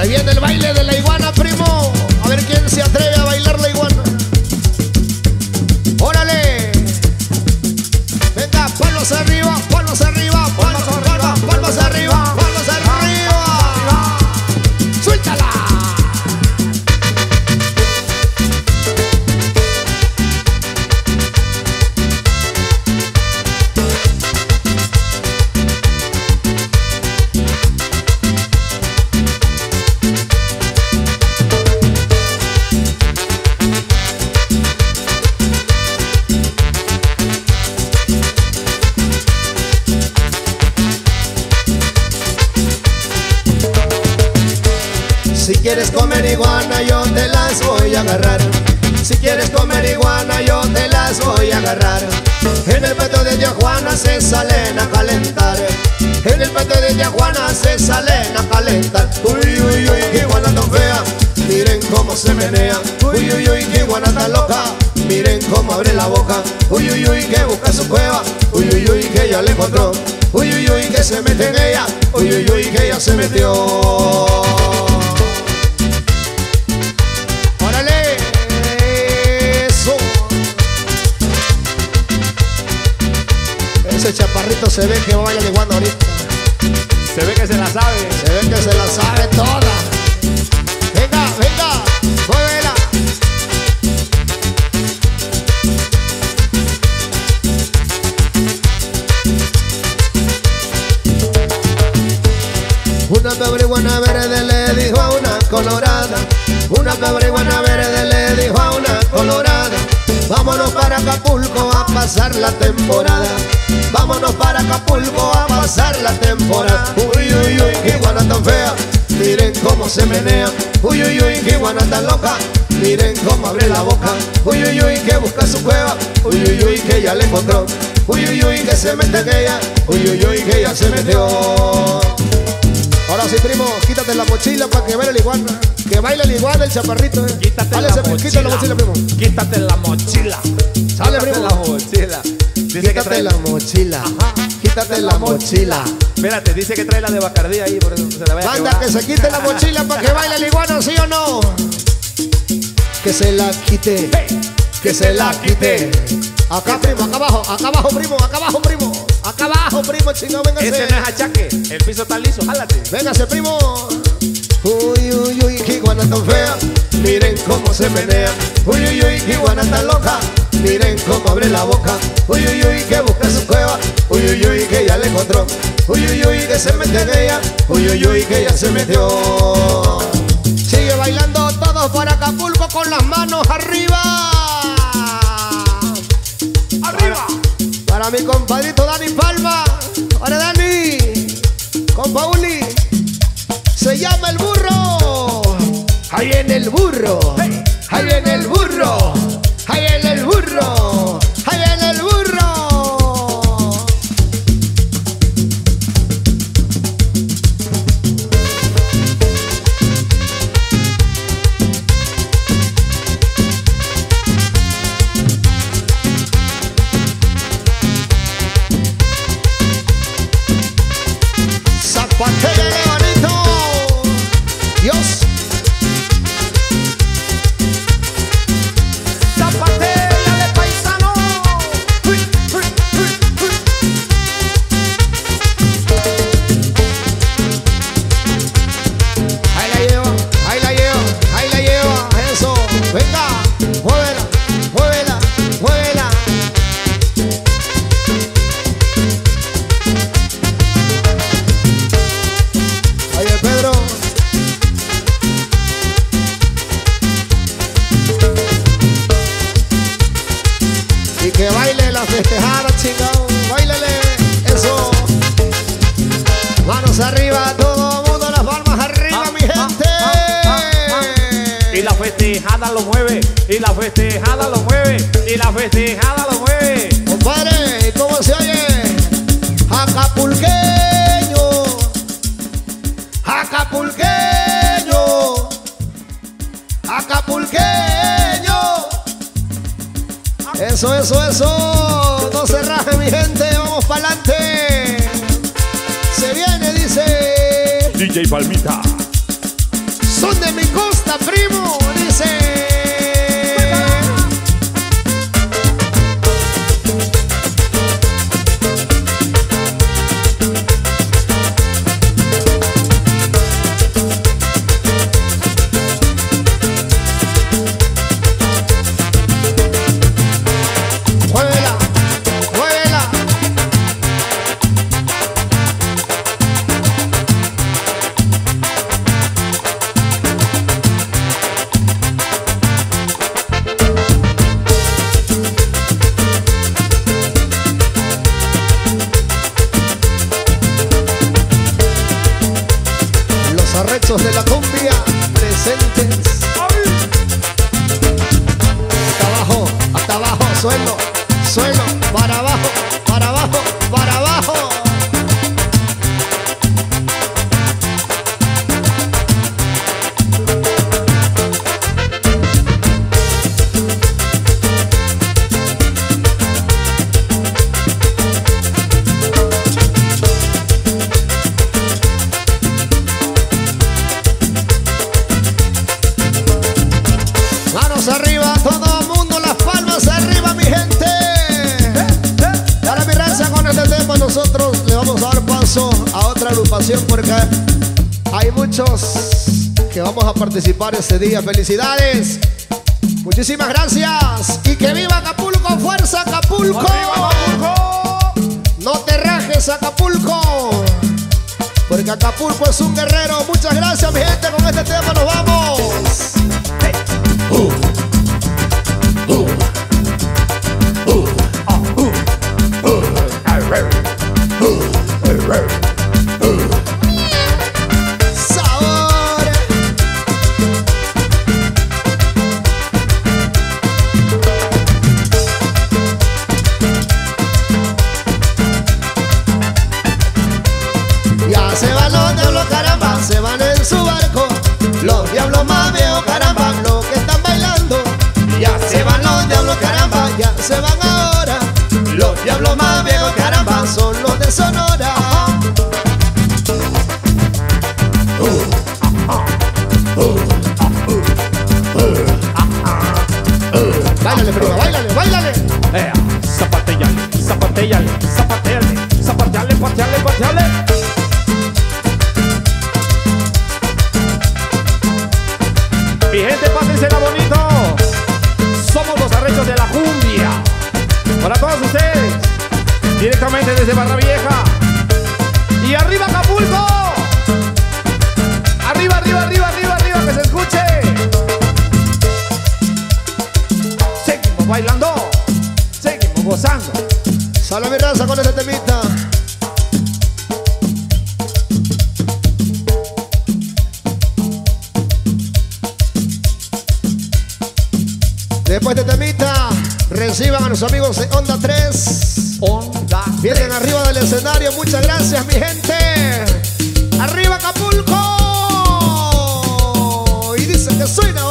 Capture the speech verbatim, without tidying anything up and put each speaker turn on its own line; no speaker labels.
Se viene el baile de la iguana, primo. A ver quién se atreve a bailar la iguana. ¡Órale! Venga, palmas arriba, palmas arriba, palmas arriba, palmas arriba, palmas arriba. ¡Suéltala! Si quieres comer iguana yo te las voy a agarrar. Si quieres comer iguana yo te las voy a agarrar. En el patio de Tijuana se salen a calentar. En el patio de Tijuana se salen a calentar. Uy, uy, uy, qué iguana tan fea. Miren cómo se menea. Uy, uy, uy, qué iguana tan loca. Miren cómo abre la boca. Uy, uy, uy, que busca su cueva. Uy, uy, uy, que ya la encontró. Uy, uy, uy, que se mete en ella. Uy, uy, uy, que ya se metió. Ese chaparrito se ve que baila de guano ahorita.
Se ve que se la sabe.
Se ve que se la sabe toda. Venga, venga, muévela. Una pobre iguana verde le dijo a una colorada. Una pobre iguana verde le dijo a una colorada. Vámonos para Acapulco a pasar la temporada. Vámonos para Acapulco a pasar la temporada. Uy, uy, uy, qué iguana tan fea. Miren cómo se menea. Uy, uy, uy, qué iguana tan loca. Miren cómo abre la boca. Uy, uy, uy, que busca su cueva. Uy, uy, uy, que ya la encontró. Uy, uy, uy, que se mete en ella. Uy, uy, uy, que ya se metió. Ahora sí, primo, quítate la mochila para que baile la iguana. Que baile la iguana el chaparrito, eh.
Quítate
Dale,
la
se,
mochila.
quítate la mochila, primo.
Quítate la mochila.
Sale,
Quítate
primo.
la mochila. Dice
Quítate
que trae
la mochila.
Ajá.
Quítate la mochila.
Espérate, dice que trae la de Bacardí ahí, por eso se la vaya a
Manda
quebrar.
que se quite la mochila para que baile la iguana, ¿sí o no? Que se la quite. Que se la quite. Acá, primo, acá abajo, acá abajo, primo, acá abajo, primo. Acá abajo, primo, chingado, véngase.
Ese no es achaque, el piso está liso, jálate.
Véngase, primo. Uy, uy, uy, qué iguana tan fea. Miren cómo se menea. Uy, uy, uy, qué iguana tan loca. Miren cómo abre la boca. Uy, uy, uy, que busca su cueva. Uy, uy, uy, que ya la encontró. Uy, uy, uy, que se mete en ella. Uy, uy, uy, que ya se metió. Sigue bailando todos para Acapulco con las manos arriba.
¡Arriba!
Para mi compadrito Dani Palma. Ahora Dani. Con Pauli. Se llama el burro. Ahí viene el burro. Ahí viene el burro. Ahí viene el burro. Ahí viene el burro. Zapatele bonito. Dios.
¡Zapatele, paisano! Uy, uy, uy, uy.
Ahí la lleva, ahí la lleva, ahí la lleva. Eso, venga, muévela, muévela, muévela. Oye, Pedro. Y que baile la festejada, chingado. Báilele, eso. Manos arriba, todo mundo, las palmas arriba,
Ah,
mi gente.
ah, ah, ah. Y la festejada lo mueve, y la festejada lo mueve, y la festejada lo mueve.
Compadre, ¿y cómo se oye? Acapulqueño, acapulqueño, acapulqueño. Eso, eso, eso. No se raje, mi gente, vamos para adelante. Se viene, dice.
D J Palmita.
son de mi costa, primo. Dice. De la cumbia presentes. Hasta abajo, hasta abajo, suelo, suelo, para abajo, para abajo, para abajo. Arriba, todo el mundo, las palmas arriba, mi gente. Y ahora, mi raza, con este tema nosotros le vamos a dar paso a otra agrupación porque hay muchos que vamos a participar ese día. Felicidades, muchísimas gracias y que viva Acapulco, fuerza Acapulco. ¡Arriba, Acapulco! No te rajes, Acapulco, porque Acapulco es un guerrero. Muchas gracias, mi gente, con este tema nos vamos. Hey. Uh. Sabor. Ya se van los diablos, caramba, se van en su barco. Los diablos más viejos, caramba, los que están bailando. Ya se van los diablos, caramba, ya se van ahora. Los diablos más viejos, caramba, son los de Sonora. Báilale, prima, báilale, báilale.
Eh, zapateale, zapateale, zapateale, zapateale, pateale, pateale. Mi gente, pásensela bonito. Somos los arreglos de la cumbia. Para todos ustedes, directamente desde Barra Vieja. Y arriba Acapulco. Arriba, arriba, arriba, arriba, arriba, que se escuche. Seguimos bailando, seguimos gozando.
Sale mi raza con este temita. Después de este temita, reciban a nuestros amigos de Onda tres.
Onda.
Vienen arriba del escenario. Muchas gracias, mi gente. ¡Arriba Acapulco! Y dicen que suena.